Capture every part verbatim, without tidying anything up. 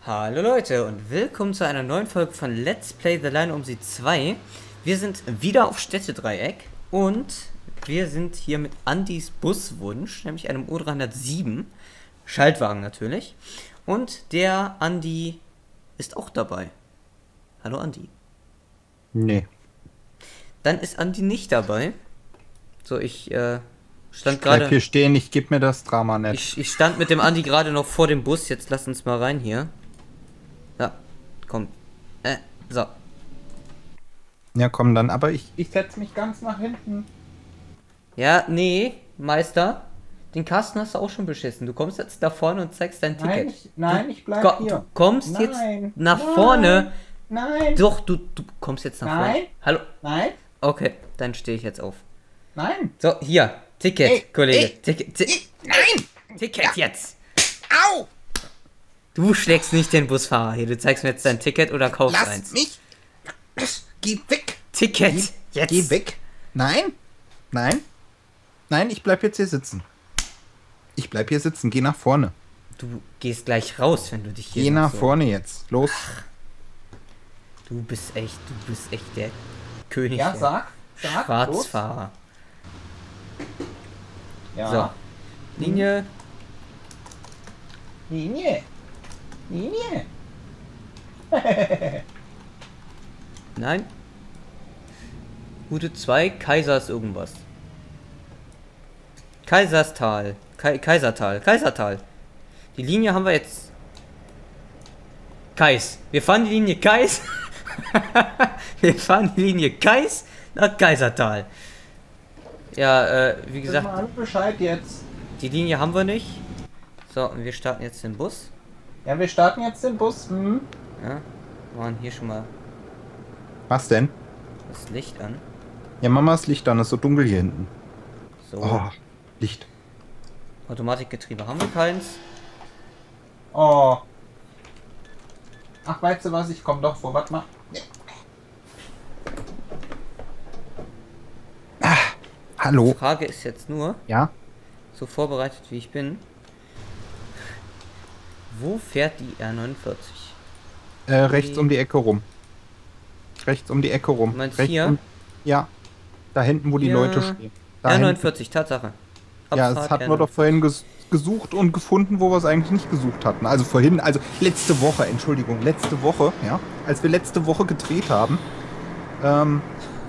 Hallo Leute und willkommen zu einer neuen Folge von Let's Play The Line um sie zwei. Wir sind wieder auf Städtedreieck und wir sind hier mit Andys Buswunsch, nämlich einem U dreihundertsieben, Schaltwagen natürlich. Und der Andi ist auch dabei. Hallo Andi. Nee. Dann ist Andi nicht dabei. So, ich äh, stand Ich bleib gerade... hier stehen, ich gebe mir das Drama nicht. Ich, ich stand mit dem Andi gerade noch vor dem Bus, jetzt lass uns mal rein hier. Ja, komm. Äh, so. Ja, komm dann, aber ich, ich setz mich ganz nach hinten. Ja, nee, Meister. Den Kasten hast du auch schon beschissen. Du kommst jetzt da vorne und zeigst dein Nein, Ticket. ich, nein, du, ich bleib ko hier. Du kommst nein, jetzt nach nein, vorne. Nein. Doch, du, du kommst jetzt nach Nein. vorne. Hallo. Nein. Okay, dann stehe ich jetzt auf. Nein. So, hier. Ticket, Ey, Kollege. ey, Ticket, ti ey, nein. Ticket Ja. jetzt. Au. Du schlägst nicht den Busfahrer hier. Du zeigst mir jetzt dein Ticket oder kaufst Lass eins. mich. Geh weg. Ticket, Geh, jetzt. Geh weg. Nein. Nein. Nein, ich bleib jetzt hier sitzen. Ich bleib hier sitzen. Geh nach vorne. Du gehst gleich raus, wenn du dich hier Geh noch nach so... vorne jetzt. Los. Du bist echt, du bist echt der König Ja, der sag. Sag. Schwarzfahrer. Los. Ja. So. Linie. Linie. Linie. Nein. Route zwei, Kaisers irgendwas. Kaiserstal. Kai Kaisertal. Kaisertal. Die Linie haben wir jetzt. Kais. Wir fahren die Linie Kais. Wir fahren die Linie Kais nach Kaisertal. Ja, äh, wie gesagt, Sag mal Bescheid jetzt. die Linie haben wir nicht. So, und wir starten jetzt den Bus. Ja, wir starten jetzt den Bus. Hm? Ja, machen hier schon mal Was denn? das Licht an. Ja, Mamas Licht an, ist so dunkel hier hinten. So, Oh, Licht. Automatikgetriebe haben wir keins. Oh. Ach, weißt du was? Ich komm doch vor. Warte mal. Ah, hallo. Die Frage ist jetzt nur, Ja? so vorbereitet wie ich bin, wo fährt die R neunundvierzig? Äh, rechts um die Ecke rum. Rechts um die Ecke rum. Du meinst rechts hier? Um, ja. Da hinten, wo die Hier. Leute stehen. Da R hinten. neunundvierzig, Tatsache. Ja, Abfahrt das hatten R wir doch vorhin ges gesucht und gefunden, wo wir es eigentlich nicht gesucht hatten. Also vorhin, also letzte Woche, Entschuldigung, letzte Woche, ja. Als wir letzte Woche gedreht haben. Ähm.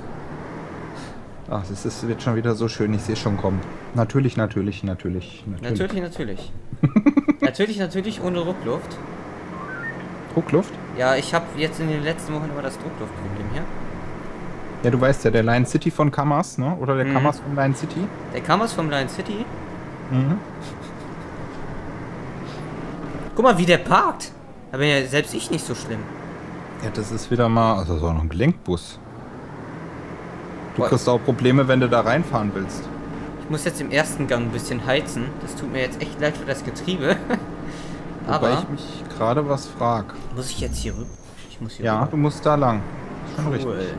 Ach, es ist, wird schon wieder so schön, ich sehe es schon kommen. Natürlich, natürlich, natürlich, natürlich. Natürlich, natürlich. Natürlich, natürlich ohne Druckluft. Druckluft? Ja, ich habe jetzt in den letzten Wochen immer das Druckluftproblem hier. Ja, du weißt ja, der Lion City von Kamas, ne? Oder der Mhm. Kamas von Lion City. Der kam aus vom Lion City. Mhm. Guck mal, wie der parkt. Da bin ja selbst ich nicht so schlimm. Ja, das ist wieder mal, also das ist auch noch ein Gelenkbus. Du Boah. kriegst auch Probleme, wenn du da reinfahren willst. Ich muss jetzt im ersten Gang ein bisschen heizen. Das tut mir jetzt echt leid für das Getriebe. Wobei Aber ich mich gerade was frag. muss ich jetzt hier rüber? Ich muss hier Ja, rüber. du musst da lang. Schon richtig. Cool.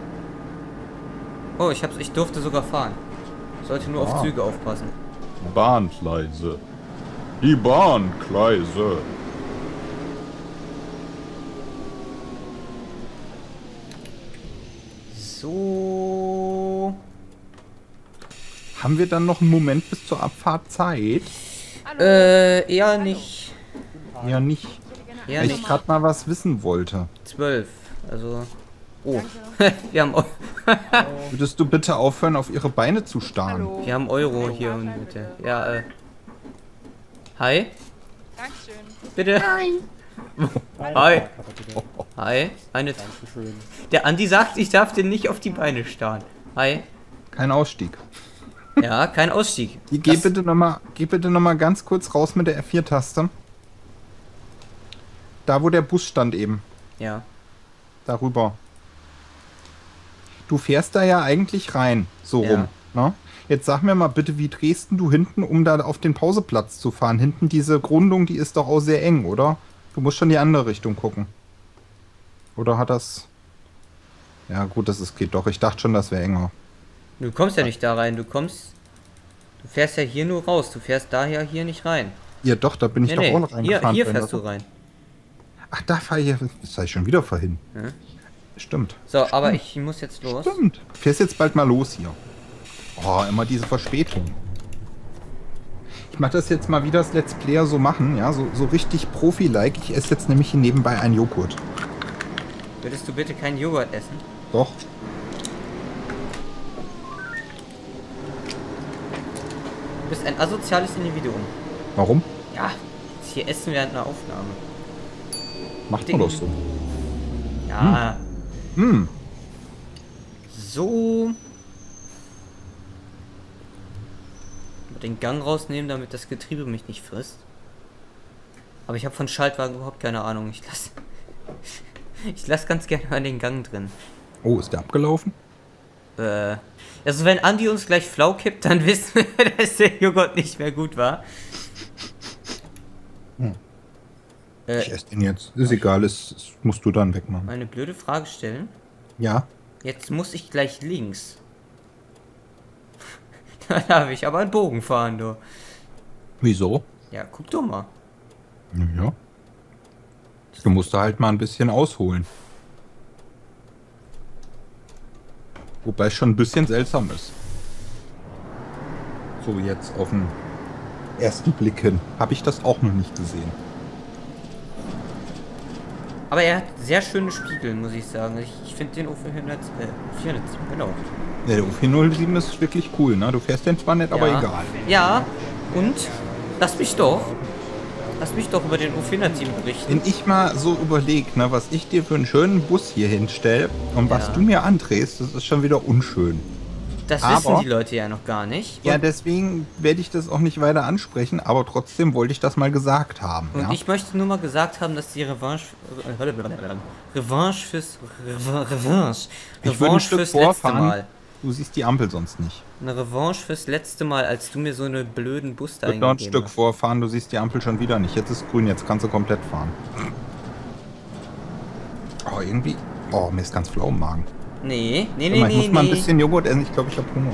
Oh, ich hab's, ich durfte sogar fahren. Sollte nur auf Ah. Züge aufpassen. Bahngleise. Die Bahngleise. So. Haben wir dann noch einen Moment bis zur Abfahrtzeit? Äh, eher nicht. Ja, nicht. Eher Weil ich nicht. gerade mal was wissen wollte. Zwölf. Also. Oh. wir haben Eu- Würdest du bitte aufhören, auf ihre Beine zu starren? Hallo. wir haben Euro hier in Mitte. Ja, äh. Hi. Dankeschön. Bitte. Hi. Hi. Eine. Der Andi sagt, ich darf den nicht auf die Beine starren. Hi. Kein Ausstieg. Ja, kein Ausstieg. Geh Das- bitte nochmal, geh bitte noch mal ganz kurz raus mit der F vier Taste. Da, wo der Bus stand eben. Ja. Darüber. Du fährst da ja eigentlich rein, so Ja. rum. Ne? Jetzt sag mir mal bitte, wie drehst denn du hinten, um da auf den Pauseplatz zu fahren? Hinten diese Grundung, die ist doch auch sehr eng, oder? Du musst schon die andere Richtung gucken. Oder hat das... Ja gut, das ist, geht doch. Ich dachte schon, das wäre enger. Du kommst ja nicht da rein, du kommst. Du fährst ja hier nur raus, du fährst daher hier nicht rein. Ja doch, da bin ich Nee, doch nee, auch noch hier, reingefahren. hier wenn fährst du das- rein. Ach, da fahre ich. Das sei ich schon wieder vorhin. Hm? Stimmt. So, aber ich muss jetzt los. Stimmt. Du fährst jetzt bald mal los hier. Oh, immer diese Verspätung. Ich mache das jetzt mal, wie das Let's Player so machen, ja, so, so richtig Profi-like. Ich esse jetzt nämlich hier nebenbei einen Joghurt. Würdest du bitte keinen Joghurt essen? Doch. Du bist ein asoziales Individuum. Warum? Ja, jetzt hier essen während einer Aufnahme. Macht Ding. man doch so. Ja. Hm. So. Den Gang rausnehmen, damit das Getriebe mich nicht frisst. Aber ich habe von Schaltwagen überhaupt keine Ahnung. Ich lasse ich lass ganz gerne mal den Gang drin. Oh, ist der abgelaufen? Äh, also wenn Andi uns gleich flau kippt, dann wissen wir, dass der Joghurt nicht mehr gut war. Hm. Äh, Ich esse den jetzt. Ist egal, das, das musst du dann wegmachen. Mal eine blöde Frage stellen. Ja. Jetzt muss ich gleich links. Da darf ich aber einen Bogen fahren, du. Wieso? Ja, guck doch mal. Ja. Du musst da halt mal ein bisschen ausholen. Wobei es schon ein bisschen seltsam ist. So, jetzt auf den ersten Blick hin. Habe ich das auch noch nicht gesehen. Aber er hat sehr schöne Spiegel, muss ich sagen. Ich, ich finde den O vierhundert, äh, vierhundert, genau. Ja, der O vier null sieben ist wirklich cool, ne? Du fährst den zwar nicht, aber Ja. egal. Ja, und lass mich doch. Lass mich doch über den O vierhundert sieben berichten. Wenn ich mal so überlege, ne, was ich dir für einen schönen Bus hier hinstelle und was Ja. du mir andrehst, das ist schon wieder unschön. Das aber- wissen die Leute ja noch gar nicht. Ja, Und, deswegen werde ich das auch nicht weiter ansprechen, aber trotzdem wollte ich das mal gesagt haben. und ja? ich möchte nur mal gesagt haben, dass die Revanche... Äh, Revanche fürs... Revanche, Revanche, Ich würde ein Revanche Stück fürs letzte vorfahren. Mal. Du siehst die Ampel sonst nicht. Eine Revanche fürs letzte Mal, als du mir so eine blöden Bus da Ich würde noch ein eingegeben Stück hast. vorfahren, du siehst die Ampel schon wieder nicht. Jetzt ist grün, jetzt kannst du komplett fahren. Oh, irgendwie... Oh, mir ist ganz flau im Magen. Nee, nee, Guck nee, mal, ich nee, muss mal ein nee. bisschen Joghurt essen. Ich glaube, ich habe Hunger.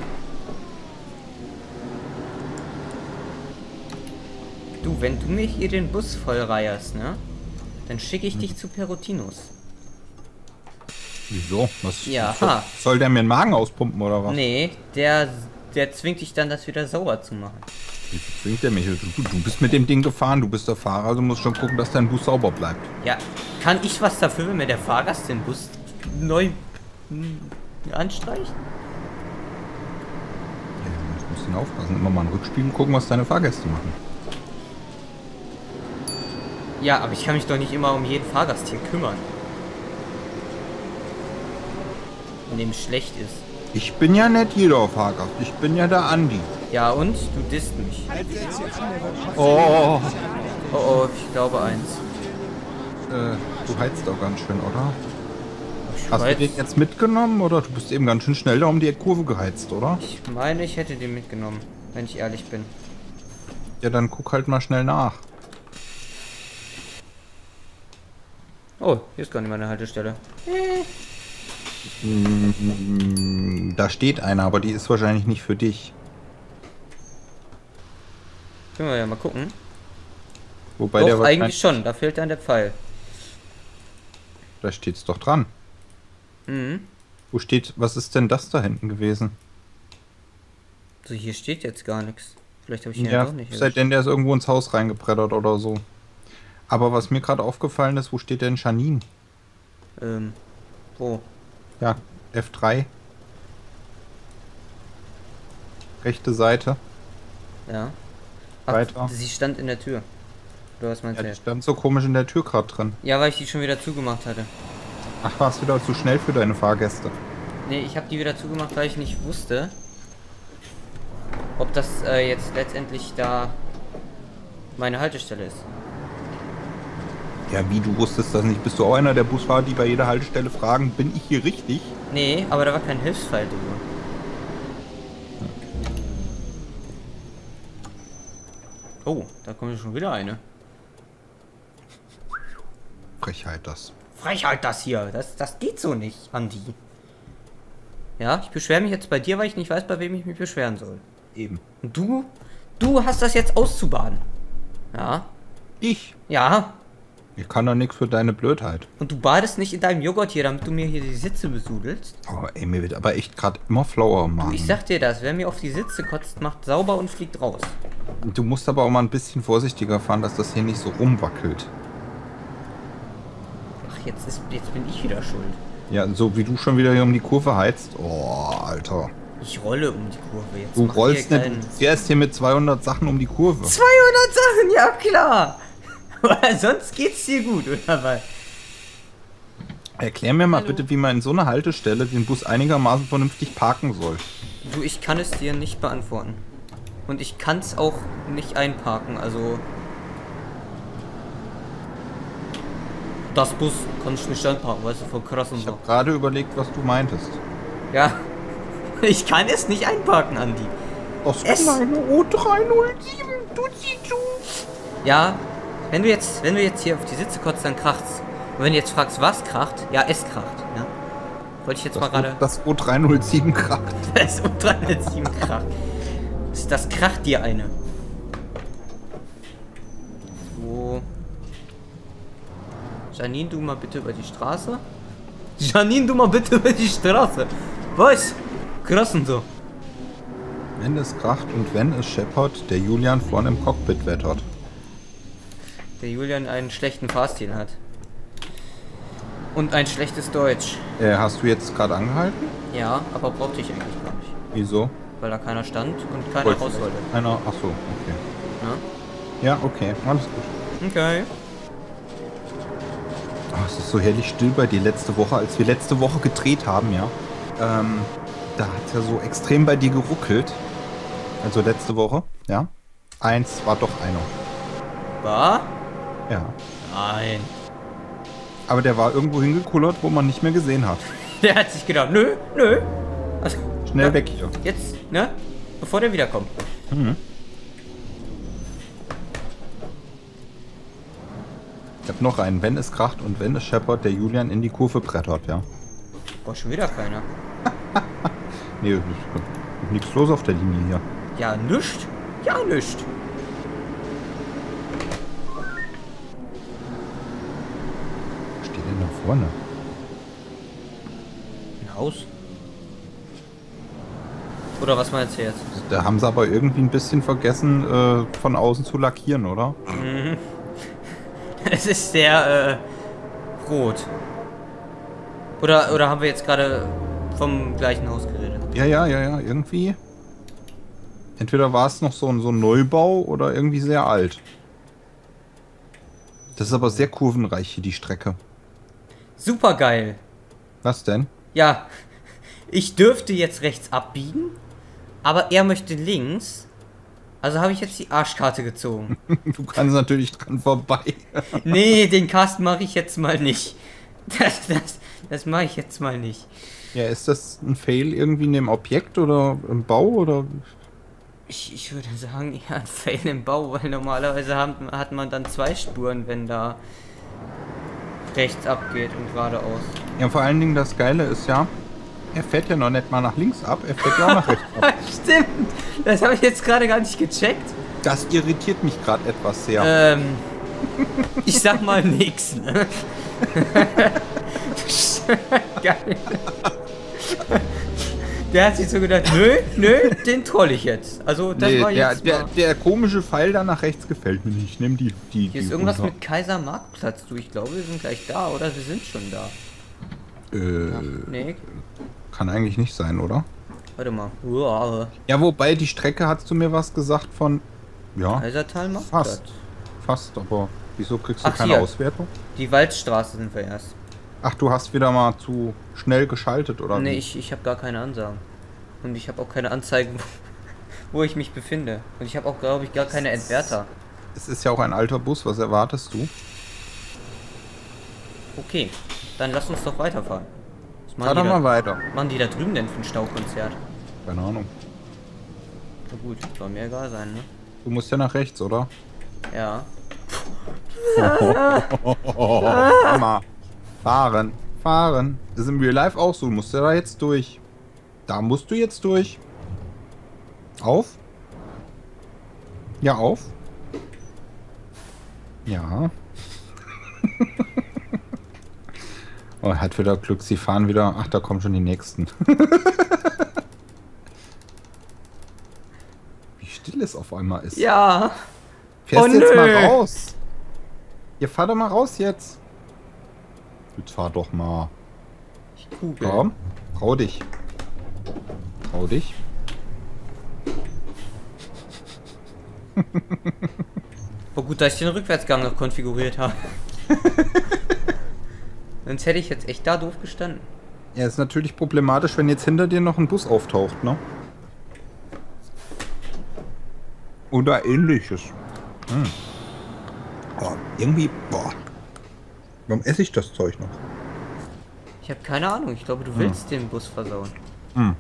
Du, wenn du mir hier den Bus vollreierst, ne? Dann schicke ich dich zu Perotinos. Wieso? Was, Ja. soll, soll der mir den Magen auspumpen oder was? Nee, der, der zwingt dich dann, das wieder sauber zu machen. Wie zwingt der mich? Du, du bist mit dem Ding gefahren, du bist der Fahrer, also musst schon gucken, dass dein Bus sauber bleibt. Ja, kann ich was dafür, wenn mir der Fahrgast den Bus neu hm, anstreicht? Ja, du musst ihn aufpassen. Immer mal in den Rückspiegel gucken, was deine Fahrgäste machen. Ja, aber ich kann mich doch nicht immer um jeden Fahrgast hier kümmern. Wenn dem schlecht ist. Ich bin ja nicht jeder Fahrgast, ich bin ja der Andi. Ja, und? Du disst mich. Oh, Oh, oh, ich glaube eins. äh, du heizt doch ganz schön, oder? Ich, Hast weiß, du den jetzt mitgenommen, oder? Du bist eben ganz schön schnell da um die Kurve geheizt, oder? ich meine, ich hätte den mitgenommen, wenn ich ehrlich bin. Ja, dann guck halt mal schnell nach. Oh, hier ist gar nicht meine Haltestelle. Mm, Da steht einer, aber die ist wahrscheinlich nicht für dich. Können wir ja mal gucken. Wobei der Doch, wahrscheinlich... eigentlich schon. Da fehlt dann der Pfeil. Da steht's doch dran. Mhm. Wo steht... Was ist denn das da hinten gewesen? So, hier steht jetzt gar nichts. Vielleicht habe ich ihn ja Ja, doch nicht. erwischt. seitdem der ist irgendwo ins Haus reingebrettert oder so. Aber was mir gerade aufgefallen ist, wo steht denn Janine? Ähm, wo? Ja, F drei. Rechte Seite. Ja. Ach, Weiter. sie stand in der Tür. Oder was meinst Ja, du die jetzt? stand so komisch in der Tür gerade drin. Ja, weil ich die schon wieder zugemacht hatte. Ach, warst du wieder zu schnell für deine Fahrgäste? Nee, ich habe die wieder zugemacht, weil ich nicht wusste, ob das äh, jetzt letztendlich da meine Haltestelle ist. Ja, wie, du wusstest das nicht? Bist du auch einer der Busfahrer, die bei jeder Haltestelle fragen, bin ich hier richtig? Nee, aber da war kein Hilfspfeil drüber. Oh, da kommt schon wieder eine. Frechheit das. Frechheit das hier. Das, das geht so nicht, Andi. Ja, ich beschwere mich jetzt bei dir, weil ich nicht weiß, bei wem ich mich beschweren soll. Eben. Und du, du hast das jetzt auszubaden. Ja, Ich? ja. Ich kann doch nichts für deine Blödheit. Und du badest nicht in deinem Joghurt hier, damit du mir hier die Sitze besudelst? Oh, ey, mir wird aber echt gerade immer flauer im Magen. Ich sag dir das, wer mir auf die Sitze kotzt, macht sauber und fliegt raus. Du musst aber auch mal ein bisschen vorsichtiger fahren, dass das hier nicht so rumwackelt. Ach, jetzt, ist, jetzt bin ich wieder schuld. Ja, so wie du schon wieder hier um die Kurve heizt. Oh, Alter. Ich rolle um die Kurve jetzt. Du mach rollst hier nicht, keinen- du fährst hier mit zweihundert Sachen um die Kurve. zweihundert Sachen, ja klar. Aber sonst geht's dir gut, oder was? Erklär mir mal Hallo. bitte, wie man in so einer Haltestelle den Bus einigermaßen vernünftig parken soll. Du, ich kann es dir nicht beantworten. Und ich kann es auch nicht einparken, also... Das Bus kann ich nicht einparken, weißt du, voll krass und Ich so. habe gerade überlegt, was du meintest. Ja, ich kann es nicht einparken, Andi. Das Es- kleine O drei null sieben, du siehst du. Ja, wenn du jetzt, wenn du jetzt hier auf die Sitze kotzt, dann kracht's. Und wenn du jetzt fragst, was kracht, ja, es kracht, ja. Wollte ich jetzt mal Das, gerade... O- das O drei null sieben kracht. Das U dreihundertsieben kracht. Das, das kracht dir eine. So. Janine, du mal bitte über die Straße. Janine, du mal bitte über die Straße. Was? Krass und so. Wenn es kracht und wenn es scheppert, der Julian vorne im Cockpit wettert. Der Julian einen schlechten Fahrstil hat. Und ein schlechtes Deutsch. Äh, hast du jetzt gerade angehalten? Ja, aber brauchte ich eigentlich gar nicht. Wieso? Weil da keiner stand und keiner Wolltest raus du- wollte. Einer, ach so, okay. Ja? Ja, okay, alles gut. Okay. Oh, es ist so herrlich still bei dir letzte Woche, als wir letzte Woche gedreht haben, ja. Ähm, da hat es ja so extrem bei dir geruckelt. Also letzte Woche, ja. Eins war doch einer. War? Ja. Nein. Aber der war irgendwo hingekullert, wo man nicht mehr gesehen hat. Der hat sich gedacht, nö, nö. Also, Schnell ja, weg hier. Jetzt, ne? Bevor der wiederkommt. Mhm. Ich hab noch einen. Wenn es kracht und wenn es scheppert, der Julian in die Kurve brettert, ja. Boah, schon wieder keiner. Nee, ist nichts los auf der Linie hier. Ja, nischt. Ja, nischt. Was steht denn da vorne? Ein Haus? Oder was meinst du jetzt? Da haben sie aber irgendwie ein bisschen vergessen, äh, von außen zu lackieren, oder? Es ist sehr, äh, rot. Oder, oder haben wir jetzt gerade vom gleichen Haus geredet? Ja, ja, ja, ja, irgendwie. Entweder war es noch so ein, so ein Neubau oder irgendwie sehr alt. Das ist aber sehr kurvenreich hier, die Strecke. Super geil. Was denn? Ja, ich dürfte jetzt rechts abbiegen, aber er möchte links. Also habe ich jetzt die Arschkarte gezogen. Du kannst natürlich dran vorbei. Nee, den Cast mache ich jetzt mal nicht. Das, das, das mache ich jetzt mal nicht. Ja, ist das ein Fail irgendwie in dem Objekt oder im Bau oder? Ich, ich würde sagen, ja, ein Fail im Bau, weil normalerweise haben, hat man dann zwei Spuren, wenn da rechts abgeht und geradeaus. Ja, vor allen Dingen das Geile ist ja, er fährt ja noch nicht mal nach links ab, er fährt ja auch nach rechts ab. Stimmt, das habe ich jetzt gerade gar nicht gecheckt. Das irritiert mich gerade etwas sehr. Ähm, ich sag mal nix, ne? Geil. Der hat sich so gedacht, nö, nö, den troll ich jetzt. Also das nee, war der, jetzt der, mal. der komische Pfeil da nach rechts gefällt mir nicht. Ich nehme die, die, Hier die ist irgendwas runter. mit Kaiser Marktplatz, du. Ich glaube, wir sind gleich da, oder? Wir sind schon da. Äh, Nee, kann eigentlich nicht sein, oder? warte mal. Uah, Ja, wobei die Strecke hast du mir was gesagt von. Ja, Kaisertal Marktplatz. fast. Fast, aber wieso kriegst du Ach, keine hier. Auswertung? Die Waldstraße sind wir erst. Ach, du hast wieder mal zu schnell geschaltet, oder? Nee, wie? ich, ich habe gar keine Ansagen. Und ich habe auch keine Anzeigen, wo ich mich befinde. Und ich habe auch, glaube ich, gar keine Entwerter. Es ist ja auch ein alter Bus, was erwartest du? Okay, dann lass uns doch weiterfahren. Was Fahr machen, doch die mal da, weiter. machen die da drüben denn für ein Staukonzert? Keine Ahnung. Na gut, soll mir egal sein, ne? Du musst ja nach rechts, oder? Ja. Mal. Fahren, fahren. Das ist im Real Life auch so. Du musst ja da jetzt durch. Da musst du jetzt durch. Auf. Ja, auf. Ja. Oh, er hat wieder Glück, sie fahren wieder. Ach, da kommen schon die nächsten. Wie still es auf einmal ist. Ja. Fährst Oh, du jetzt nö. mal raus? Ihr fahr doch mal raus jetzt. Jetzt fahr doch mal. Ich kugel. Komm, trau dich. Trau dich. Oh gut, dass ich den Rückwärtsgang noch konfiguriert habe. Sonst hätte ich jetzt echt da doof gestanden. Ja, ist natürlich problematisch, wenn jetzt hinter dir noch ein Bus auftaucht, ne? Oder ähnliches. Hm. Oh, irgendwie, boah. Warum esse ich das Zeug noch? Ich habe keine Ahnung. Ich glaube, du willst den Bus versauen. Hm.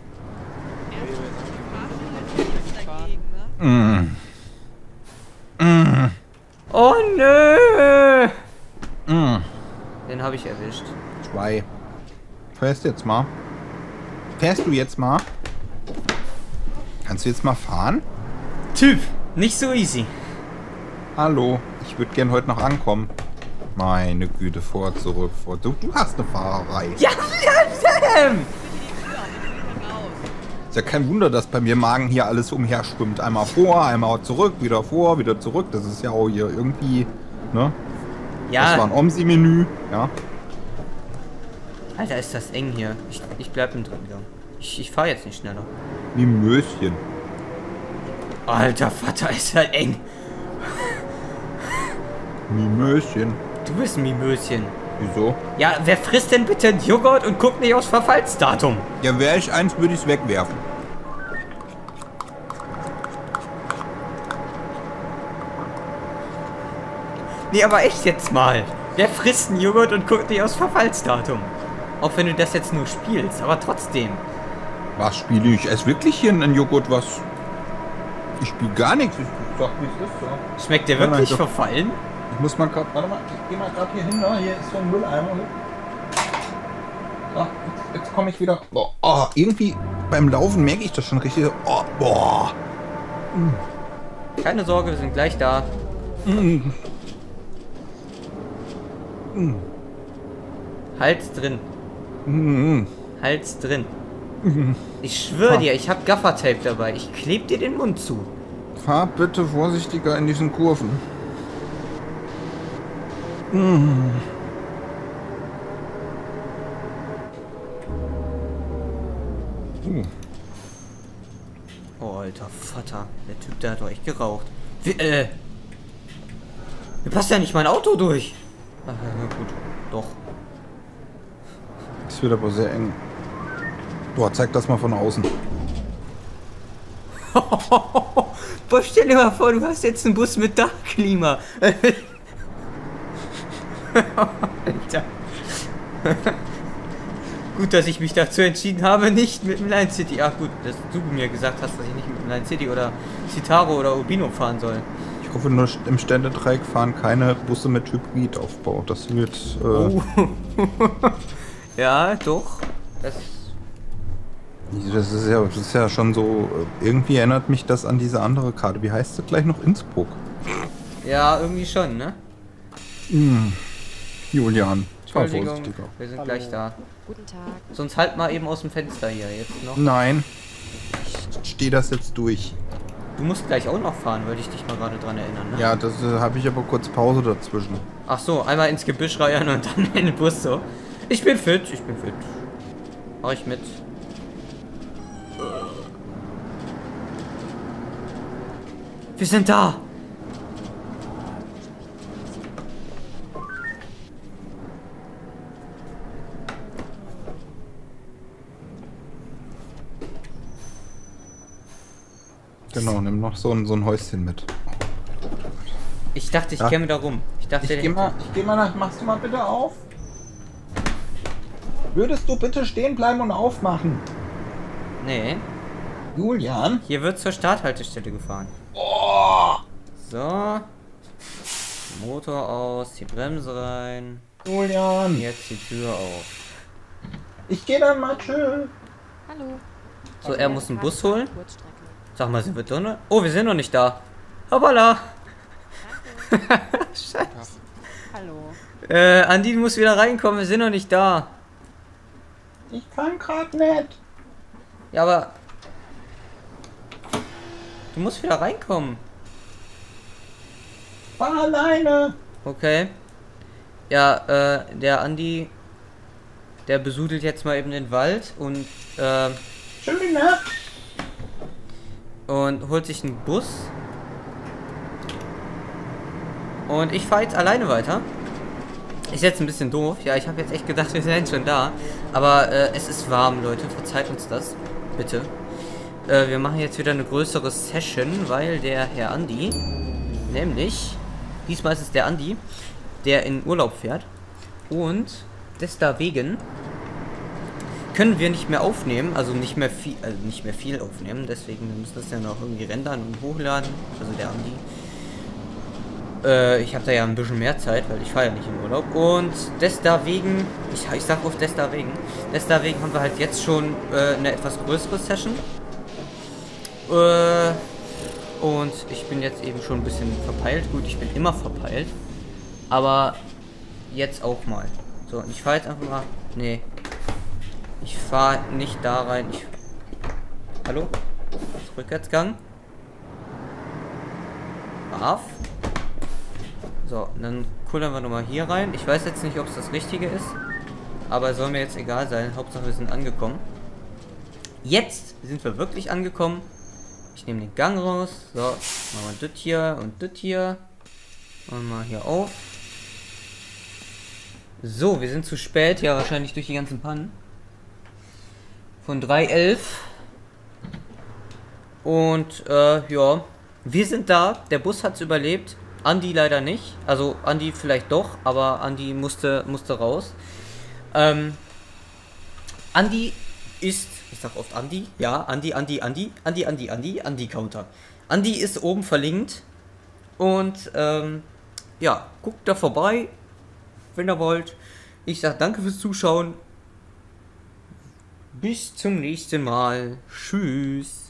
Mm. Mm. Oh nö! Mm. Den habe ich erwischt. Zwei. Fährst du jetzt mal? Fährst du jetzt mal? Kannst du jetzt mal fahren? Typ, nicht so easy. Hallo, ich würde gern heute noch ankommen. Meine Güte, vor, zurück, vor. Du, du hast eine Fahrerei. Ja, ja, Sam! Ist ja kein Wunder, dass bei mir Magen hier alles umherschwimmt. Einmal vor, einmal zurück, wieder vor, wieder zurück. Das ist ja auch hier irgendwie, ne? Das war ein Ja, Omsi-Menü, ja. Alter, ist das eng hier. Ich, ich bleib im dritten Gang. Ich, ich fahre jetzt nicht schneller. Wie ein Möschen. Alter Vater, ist halt eng. Wie ein Möschen. Du bist ein Mimöschen. Wieso? Ja, wer frisst denn bitte einen Joghurt und guckt nicht aufs Verfallsdatum? Ja, wäre ich eins, würde ich es wegwerfen. Nee, aber echt jetzt mal. Wer frisst einen Joghurt und guckt nicht aufs Verfallsdatum? Auch wenn du das jetzt nur spielst, aber trotzdem. Was spiele ich? Ess wirklich hier einen Joghurt, was? Ich spiele gar nichts. Ich sag, wie es ist, ja. Schmeckt der Nein, wirklich nein, doch. verfallen? Ich muss mal gerade, warte mal, ich geh mal gerade hier hin, ne? Hier ist so ein Mülleimer. So, jetzt, jetzt komme ich wieder. Boah, oh, irgendwie beim Laufen merke ich das schon richtig. So, oh, boah. Keine Sorge, wir sind gleich da. Mm. Hals drin. Mm. Hals drin. Ich schwöre dir, ich habe Gaffertape dabei. Ich kleb dir den Mund zu. Fahr bitte vorsichtiger in diesen Kurven. Mm. Uh. Oh, alter Vater. Der Typ, der hat doch echt geraucht. Wie, äh. Mir passt ja nicht mein Auto durch. Ach, ja, gut. Doch. Das wird aber sehr eng. Boah, zeig das mal von außen. Boah, stell dir mal vor, du hast jetzt einen Bus mit Dachklima. Alter. Gut, dass ich mich dazu entschieden habe, nicht mit dem Line City. Ach gut, dass du mir gesagt hast, dass ich nicht mit dem Line City oder Citaro oder Urbino fahren soll. Ich hoffe, nur im Ständedreieck fahren keine Busse mit Hybridaufbau. Das wird. Äh, Oh. Ja, doch. Das. Das ist, ja, das ist ja schon so. äh, Irgendwie erinnert mich das an diese andere Karte. Wie heißt sie gleich noch? Innsbruck. Ja, irgendwie schon, ne? Hm. Julian. fahr Entschuldigung, vorsichtiger. wir sind gleich da. Guten Tag. Sonst halt mal eben aus dem Fenster hier jetzt noch. Nein. Ich stehe das jetzt durch. Du musst gleich auch noch fahren, wollte ich dich mal gerade dran erinnern, ne? Ja, das äh, habe ich aber kurz Pause dazwischen. Ach so, einmal ins Gebüsch reiern und dann in den Bus so. Ich bin fit, ich bin fit. Mach ich mit. Wir sind da! Genau, nimm noch so ein, so ein Häuschen mit. Ich dachte, ich Ja. käme da rum. Ich dachte, Ich geh mal, ich geh mal nach. Machst du mal bitte auf? Würdest du bitte stehen bleiben und aufmachen? Nee, Julian? hier wird zur Starthaltestelle gefahren. Oh! So. Motor aus, die Bremse rein. Julian! Jetzt die Tür auf. Ich geh dann mal, tschüss. Hallo. So, er muss einen Bus holen. Kurzstrecke. Sag mal, sind wir drin? Oh, wir sind noch nicht da. Hoppala. Scheiße. Hallo. Äh, Andi, du musst wieder reinkommen, wir sind noch nicht da. Ich kann grad nicht. Ja, aber... Du musst wieder reinkommen. War alleine. Okay. Ja, äh, der Andi... Der besudelt jetzt mal eben den Wald und, äh... Schöne Nacht. Und holt sich einen Bus. Und ich fahre jetzt alleine weiter. Ist jetzt ein bisschen doof. Ja, ich habe jetzt echt gedacht, wir sind schon da. Aber äh, es ist warm, Leute. Verzeiht uns das. Bitte. Äh, wir machen jetzt wieder eine größere Session, weil der Herr Andi, nämlich, diesmal ist es der Andi, der in Urlaub fährt. Und deswegen können wir nicht mehr aufnehmen, also nicht mehr viel, also nicht mehr viel aufnehmen. Deswegen müssen wir das ja noch irgendwie rendern und hochladen. Also der Andi. Äh, ich habe da ja ein bisschen mehr Zeit, weil ich fahre ja nicht in Urlaub. Und deswegen, ich, ich sag oft deswegen, deswegen haben wir halt jetzt schon äh, eine etwas größere Session. Äh, und ich bin jetzt eben schon ein bisschen verpeilt. Gut, ich bin immer verpeilt. Aber jetzt auch mal. So, ich fahre jetzt einfach mal. Nee. Ich fahre nicht da rein. Ich. Hallo? Rückwärtsgang. Brav. So, dann kullern wir nochmal hier rein. Ich weiß jetzt nicht, ob es das Richtige ist. Aber soll mir jetzt egal sein. Hauptsache wir sind angekommen. Jetzt sind wir wirklich angekommen. Ich nehme den Gang raus. So, machen wir das hier und das hier. Machen wir mal hier auf. So, wir sind zu spät. Ja, wahrscheinlich durch die ganzen Pannen. Von drei elf. Und, äh, ja. Wir sind da. Der Bus hat es überlebt. Andi leider nicht. Also Andi vielleicht doch, aber Andi musste, musste raus. Ähm, Andi ist, ich sag oft Andi, ja, Andi, Andi, Andi, Andi, Andi, Andi, Andi-Counter. Andi ist oben verlinkt. Und, ähm, ja, guckt da vorbei, wenn ihr wollt. Ich sag danke fürs Zuschauen. Bis zum nächsten Mal. Tschüss.